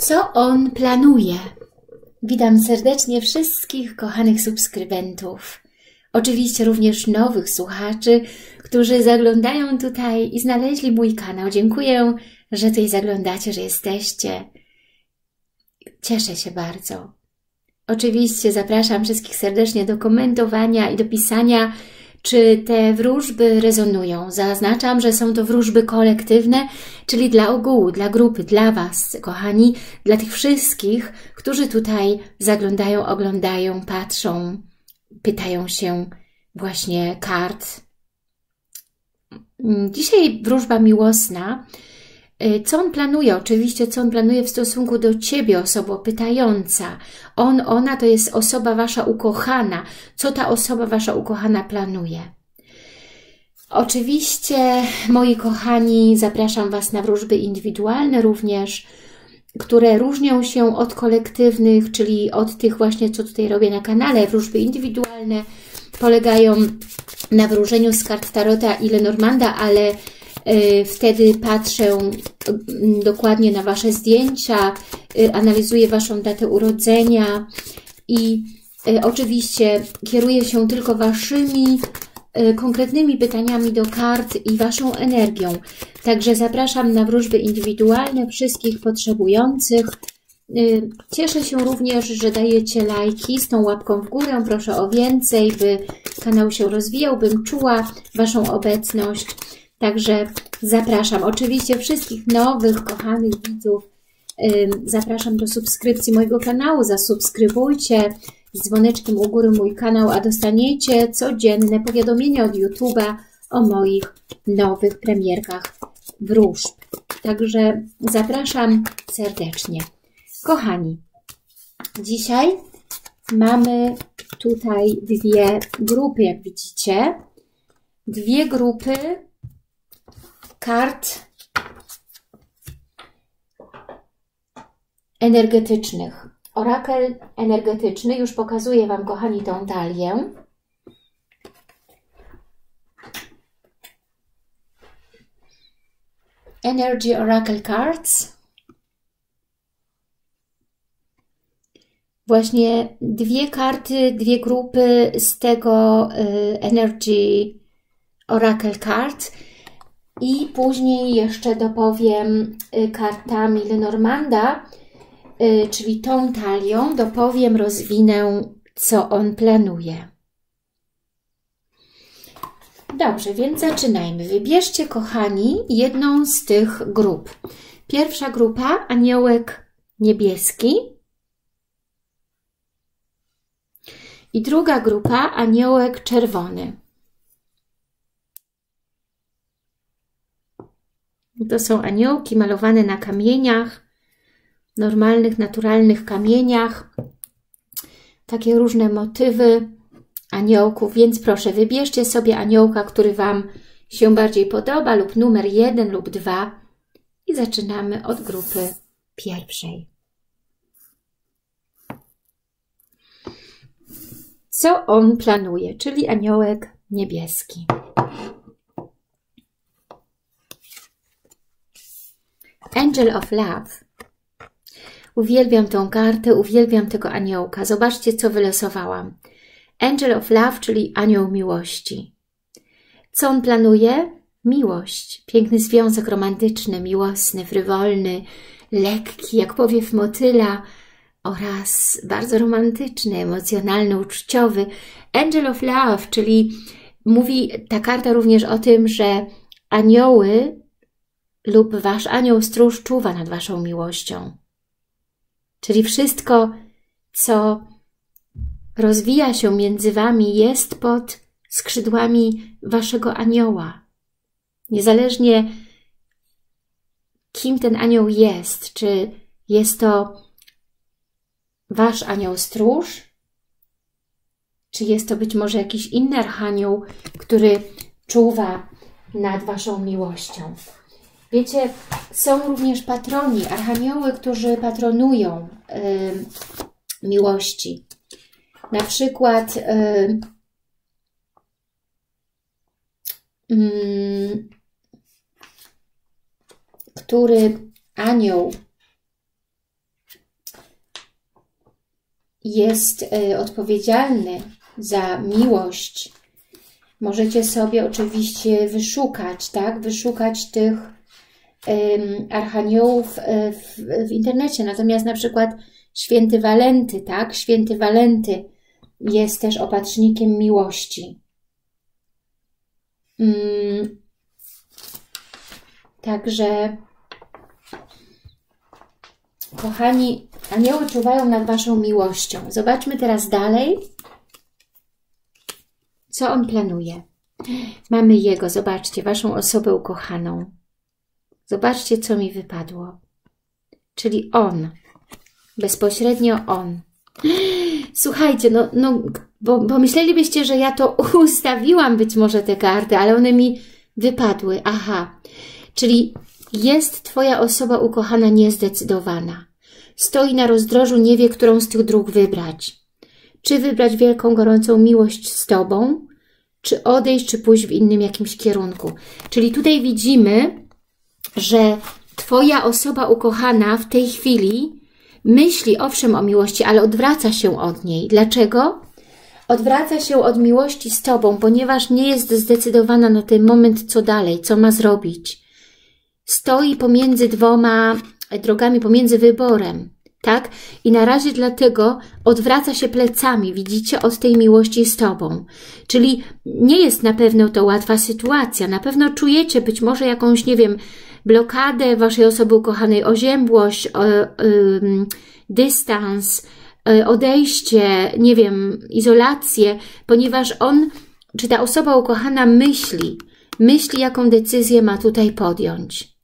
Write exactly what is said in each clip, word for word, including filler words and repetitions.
Co on planuje? Witam serdecznie wszystkich kochanych subskrybentów. Oczywiście również nowych słuchaczy, którzy zaglądają tutaj i znaleźli mój kanał. Dziękuję, że tutaj zaglądacie, że jesteście. Cieszę się bardzo. Oczywiście zapraszam wszystkich serdecznie do komentowania i do pisania, czy te wróżby rezonują. Zaznaczam, że są to wróżby kolektywne, czyli dla ogółu, dla grupy, dla Was, kochani, dla tych wszystkich, którzy tutaj zaglądają, oglądają, patrzą, pytają się właśnie kart. Dzisiaj wróżba miłosna. Co on planuje? Oczywiście, co on planuje w stosunku do Ciebie, osoba pytająca. On, ona to jest osoba Wasza ukochana. Co ta osoba Wasza ukochana planuje? Oczywiście, moi kochani, zapraszam Was na wróżby indywidualne również, które różnią się od kolektywnych, czyli od tych właśnie, co tutaj robię na kanale. Wróżby indywidualne polegają na wróżeniu z kart Tarota i Lenormanda, ale wtedy patrzę dokładnie na Wasze zdjęcia, analizuję Waszą datę urodzenia i oczywiście kieruję się tylko Waszymi konkretnymi pytaniami do kart i Waszą energią. Także zapraszam na wróżby indywidualne wszystkich potrzebujących. Cieszę się również, że dajecie lajki z tą łapką w górę. Proszę o więcej, by kanał się rozwijał, bym czuła Waszą obecność. Także zapraszam oczywiście wszystkich nowych, kochanych widzów. Zapraszam do subskrypcji mojego kanału. Zasubskrybujcie z dzwoneczkiem u góry mój kanał, a dostaniecie codzienne powiadomienia od YouTube'a o moich nowych premierkach wróżb. Także zapraszam serdecznie. Kochani, dzisiaj mamy tutaj dwie grupy, jak widzicie. Dwie grupy kart energetycznych. Orakel energetyczny. Już pokazuję Wam, kochani, tą talię. Energy Oracle Cards. Właśnie dwie karty, dwie grupy z tego y, Energy Oracle Cards. I później jeszcze dopowiem y, kartami Lenormanda, y, czyli tą talią, dopowiem, rozwinę, co on planuje. Dobrze, więc zaczynajmy. Wybierzcie, kochani, jedną z tych grup. Pierwsza grupa, aniołek niebieski. I druga grupa, aniołek czerwony. To są aniołki malowane na kamieniach, normalnych, naturalnych kamieniach. Takie różne motywy aniołków, więc proszę, wybierzcie sobie aniołka, który Wam się bardziej podoba, lub numer jeden lub dwa. I zaczynamy od grupy pierwszej. Co on planuje? Czyli aniołek niebieski. Angel of Love. Uwielbiam tą kartę, uwielbiam tego aniołka. Zobaczcie, co wylosowałam. Angel of Love, czyli anioł miłości. Co on planuje? Miłość. Piękny związek romantyczny, miłosny, frywolny, lekki, jak powiew motyla oraz bardzo romantyczny, emocjonalny, uczuciowy. Angel of Love, czyli mówi ta karta również o tym, że anioły lub Wasz anioł stróż czuwa nad Waszą miłością. Czyli wszystko, co rozwija się między Wami, jest pod skrzydłami Waszego anioła. Niezależnie kim ten anioł jest, czy jest to Wasz anioł stróż, czy jest to być może jakiś inny archanioł, który czuwa nad Waszą miłością. Wiecie, są również patroni, archanioły, którzy patronują y, miłości. Na przykład y, y, który anioł jest y, odpowiedzialny za miłość. Możecie sobie oczywiście wyszukać, tak? Wyszukać tych y, archaniołów y, w, w internecie. Natomiast na przykład święty Walenty, tak? Święty Walenty jest też opatrznikiem miłości. Mm. Także, kochani, anioły czuwają nad waszą miłością. Zobaczmy teraz dalej, co on planuje. Mamy jego, zobaczcie, waszą osobę ukochaną. Zobaczcie, co mi wypadło. Czyli on, bezpośrednio on. Słuchajcie, no, no bo pomyślelibyście, że ja to ustawiłam być może te karty, ale one mi wypadły. Aha, czyli jest twoja osoba ukochana niezdecydowana. Stoi na rozdrożu, nie wie, którą z tych dróg wybrać. Czy wybrać wielką, gorącą miłość z tobą, czy odejść, czy pójść w innym jakimś kierunku. Czyli tutaj widzimy, że twoja osoba ukochana w tej chwili myśli owszem o miłości, ale odwraca się od niej. Dlaczego? Odwraca się od miłości z tobą, ponieważ nie jest zdecydowana na ten moment, co dalej, co ma zrobić. Stoi pomiędzy dwoma drogami, pomiędzy wyborem, tak? I na razie dlatego odwraca się plecami, widzicie, od tej miłości z tobą. Czyli nie jest na pewno to łatwa sytuacja. Na pewno czujecie być może jakąś, nie wiem, blokadę waszej osoby ukochanej, oziębłość, o, y, dystans, y, odejście, nie wiem, izolację, ponieważ on, czy ta osoba ukochana myśli, myśli, jaką decyzję ma tutaj podjąć.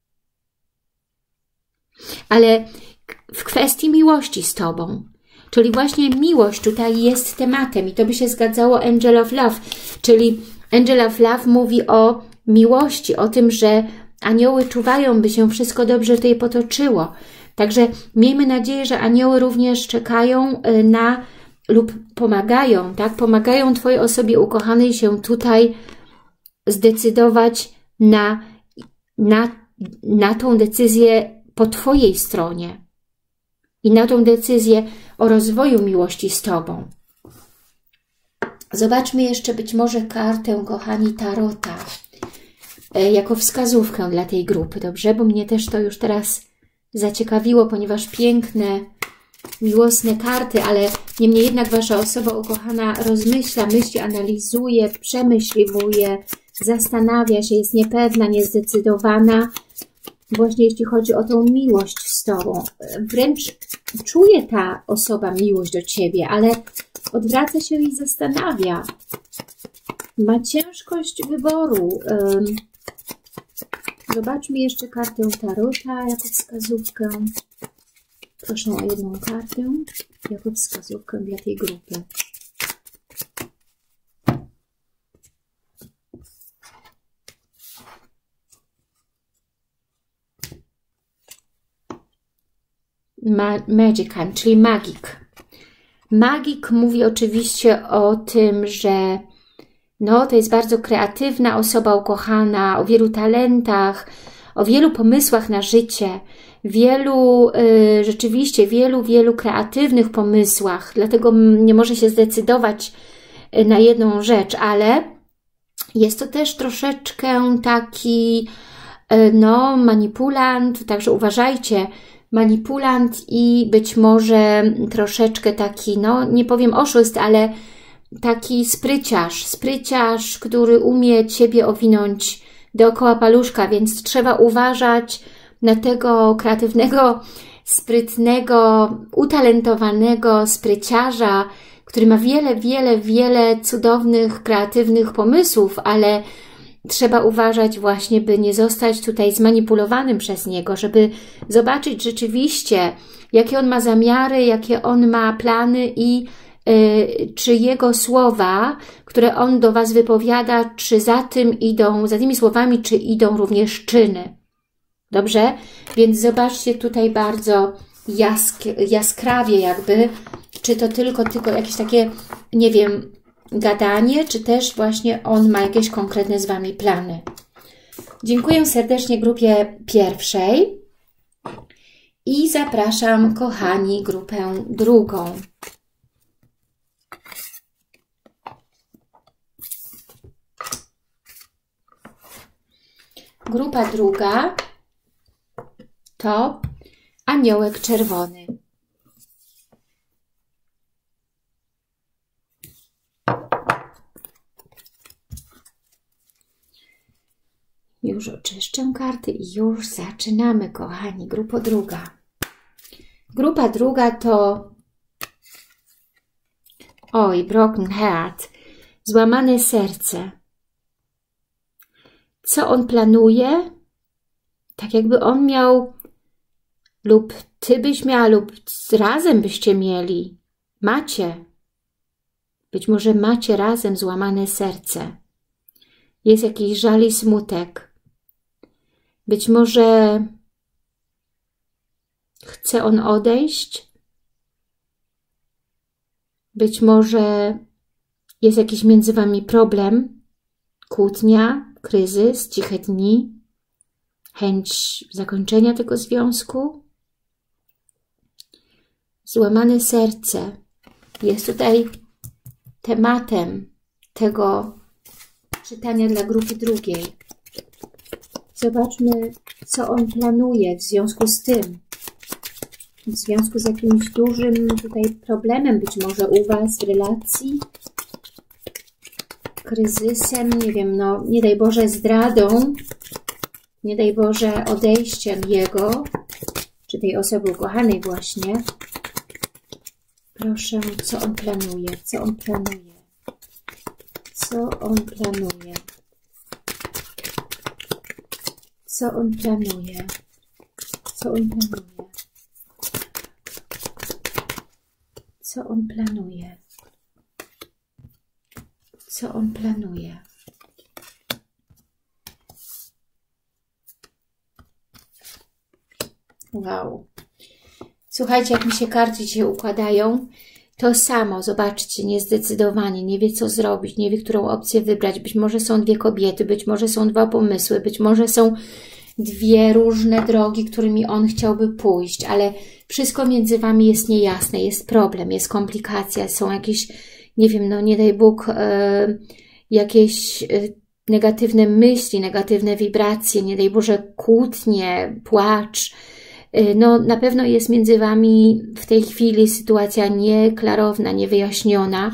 Ale w kwestii miłości z tobą, czyli właśnie miłość tutaj jest tematem i to by się zgadzało Angel of Love, czyli Angel of Love mówi o miłości, o tym, że anioły czuwają, by się wszystko dobrze tutaj potoczyło. Także miejmy nadzieję, że anioły również czekają na lub pomagają, tak? Pomagają twojej osobie ukochanej się tutaj zdecydować na, na, na tą decyzję po twojej stronie i na tą decyzję o rozwoju miłości z tobą. Zobaczmy jeszcze być może kartę, kochani, Tarota jako wskazówkę dla tej grupy, dobrze? Bo mnie też to już teraz zaciekawiło, ponieważ piękne, miłosne karty, ale niemniej jednak wasza osoba ukochana rozmyśla, myśli, analizuje, przemyśliwuje, zastanawia się, jest niepewna, niezdecydowana, właśnie jeśli chodzi o tą miłość z tobą. Wręcz czuje ta osoba miłość do ciebie, ale odwraca się i zastanawia. Ma ciężkość wyboru. Zobaczmy jeszcze kartę Tarota jako wskazówkę. Proszę o jedną kartę jako wskazówkę dla tej grupy. Ma Magician, czyli magik. Magik mówi oczywiście o tym, że no, to jest bardzo kreatywna osoba ukochana, o wielu talentach, o wielu pomysłach na życie, wielu, y, rzeczywiście wielu, wielu kreatywnych pomysłach, dlatego nie może się zdecydować na jedną rzecz, ale jest to też troszeczkę taki y, no, manipulant, także uważajcie, manipulant i być może troszeczkę taki, no nie powiem oszust, ale taki spryciarz, spryciarz, który umie ciebie owinąć dookoła paluszka, więc trzeba uważać na tego kreatywnego, sprytnego, utalentowanego spryciarza, który ma wiele, wiele, wiele cudownych, kreatywnych pomysłów, ale trzeba uważać właśnie, by nie zostać tutaj zmanipulowanym przez niego, żeby zobaczyć rzeczywiście, jakie on ma zamiary, jakie on ma plany i yy, czy jego słowa, które on do was wypowiada, czy za tym idą, za tymi słowami, czy idą również czyny. Dobrze? Więc zobaczcie tutaj bardzo jask jaskrawie jakby, czy to tylko, tylko jakieś takie, nie wiem, gadanie, czy też właśnie on ma jakieś konkretne z wami plany. Dziękuję serdecznie grupie pierwszej i zapraszam, kochani, grupę drugą. Grupa druga to aniołek czerwony. Już oczyszczę karty i już zaczynamy, kochani. Grupa druga. Grupa druga to oj, broken heart, złamane serce. Co on planuje? Tak jakby on miał, lub ty byś miała, lub razem byście mieli. Macie. Być może macie razem złamane serce. Jest jakiś żal i smutek. Być może chce on odejść. Być może jest jakiś między wami problem, kłótnia, kryzys, ciche dni, chęć zakończenia tego związku. Złamane serce jest tutaj tematem tego czytania dla grupy drugiej. Zobaczmy, co on planuje w związku z tym. W związku z jakimś dużym tutaj problemem, być może u was w relacji, kryzysem, nie wiem, no nie daj Boże zdradą, nie daj Boże odejściem jego, czy tej osoby ukochanej właśnie. Proszę, co on planuje, co on planuje, co on planuje, co on planuje, co on planuje, co on planuje, co on planuje. Wow. Słuchajcie, jak mi się karty dzisiaj układają, to samo, zobaczcie, niezdecydowanie, nie wie co zrobić, nie wie którą opcję wybrać. Być może są dwie kobiety, być może są dwa pomysły, być może są dwie różne drogi, którymi on chciałby pójść, ale wszystko między wami jest niejasne, jest problem, jest komplikacja, są jakieś, nie wiem, no nie daj Bóg, e, jakieś e, negatywne myśli, negatywne wibracje, nie daj Boże kłótnie, płacz. No na pewno jest między wami w tej chwili sytuacja nieklarowna, niewyjaśniona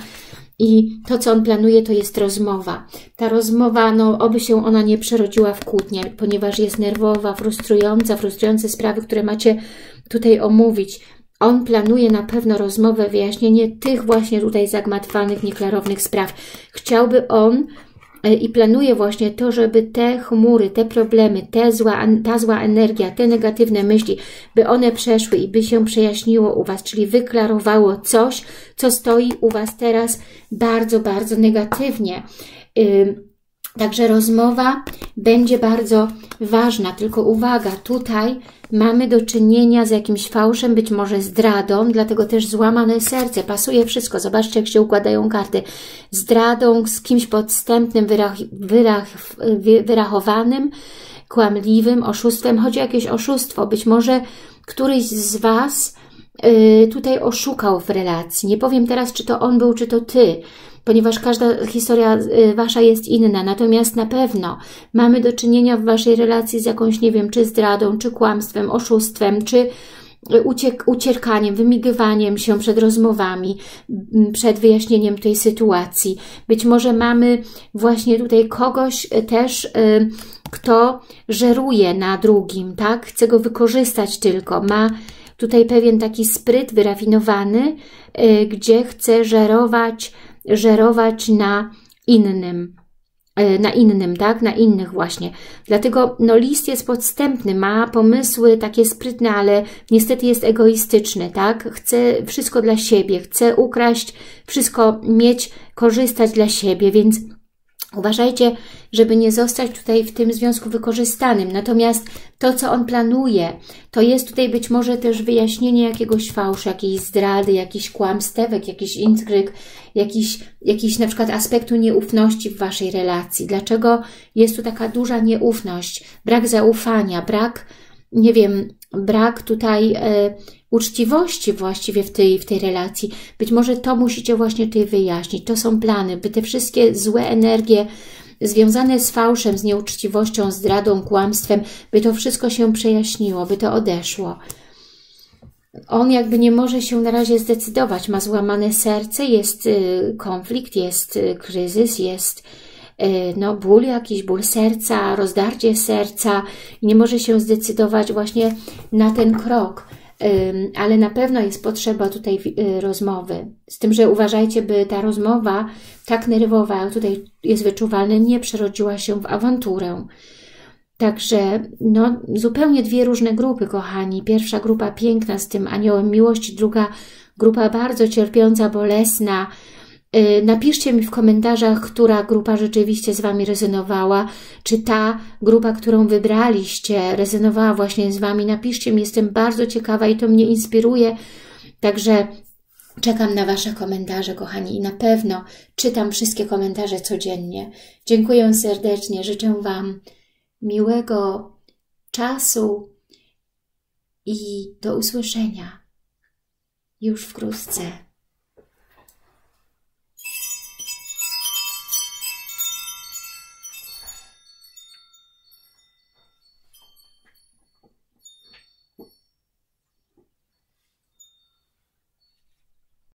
i to, co on planuje, to jest rozmowa. Ta rozmowa, no oby się ona nie przerodziła w kłótnię, ponieważ jest nerwowa, frustrująca, frustrujące sprawy, które macie tutaj omówić. On planuje na pewno rozmowę, wyjaśnienie tych właśnie tutaj zagmatwanych, nieklarownych spraw. Chciałby on i planuje właśnie to, żeby te chmury, te problemy, te zła, ta zła energia, te negatywne myśli, by one przeszły i by się przejaśniło u was, czyli wyklarowało coś, co stoi u was teraz bardzo, bardzo negatywnie. Yy, Także rozmowa będzie bardzo ważna, tylko uwaga, tutaj mamy do czynienia z jakimś fałszem, być może zdradą, dlatego też złamane serce, pasuje wszystko, zobaczcie jak się układają karty, zdradą, z kimś podstępnym, wyrach, wyrach, wyrachowanym, kłamliwym, oszustwem, chodzi o jakieś oszustwo, być może któryś z was yy, tutaj oszukał w relacji, nie powiem teraz czy to on był, czy to ty, ponieważ każda historia wasza jest inna, natomiast na pewno mamy do czynienia w waszej relacji z jakąś, nie wiem, czy zdradą, czy kłamstwem, oszustwem, czy uciek ucierkaniem, wymigywaniem się przed rozmowami, przed wyjaśnieniem tej sytuacji. Być może mamy właśnie tutaj kogoś też, kto żeruje na drugim, tak? Chce go wykorzystać tylko, ma tutaj pewien taki spryt wyrafinowany, gdzie chce żerować żerować na innym, na innym, tak? Na innych właśnie. Dlatego no, list jest podstępny, ma pomysły takie sprytne, ale niestety jest egoistyczny, tak? Chce wszystko dla siebie, chce ukraść, wszystko mieć, korzystać dla siebie, więc uważajcie, żeby nie zostać tutaj w tym związku wykorzystanym. Natomiast to, co on planuje, to jest tutaj być może też wyjaśnienie jakiegoś fałszu, jakiejś zdrady, jakiś kłamstewek, jakiś intryg, jakiś, jakiś na przykład aspektu nieufności w waszej relacji. Dlaczego jest tu taka duża nieufność, brak zaufania, brak, nie wiem, brak tutaj e, uczciwości właściwie w tej, w tej relacji. Być może to musicie właśnie tutaj wyjaśnić. To są plany, by te wszystkie złe energie związane z fałszem, z nieuczciwością, zdradą, kłamstwem, by to wszystko się przejaśniło, by to odeszło. On jakby nie może się na razie zdecydować, ma złamane serce, jest konflikt, jest kryzys, jest no, ból jakiś, ból serca, rozdarcie serca i nie może się zdecydować właśnie na ten krok. Ale na pewno jest potrzeba tutaj rozmowy. Z tym, że uważajcie, by ta rozmowa tak nerwowa, tutaj jest wyczuwalne, nie przerodziła się w awanturę. Także no, zupełnie dwie różne grupy, kochani. Pierwsza grupa piękna z tym aniołem miłości, druga grupa bardzo cierpiąca, bolesna. Napiszcie mi w komentarzach, która grupa rzeczywiście z Wami rezonowała. Czy ta grupa, którą wybraliście, rezonowała właśnie z Wami. Napiszcie mi, jestem bardzo ciekawa i to mnie inspiruje. Także czekam na Wasze komentarze, kochani. I na pewno czytam wszystkie komentarze codziennie. Dziękuję serdecznie. Życzę Wam miłego czasu i do usłyszenia już wkrótce.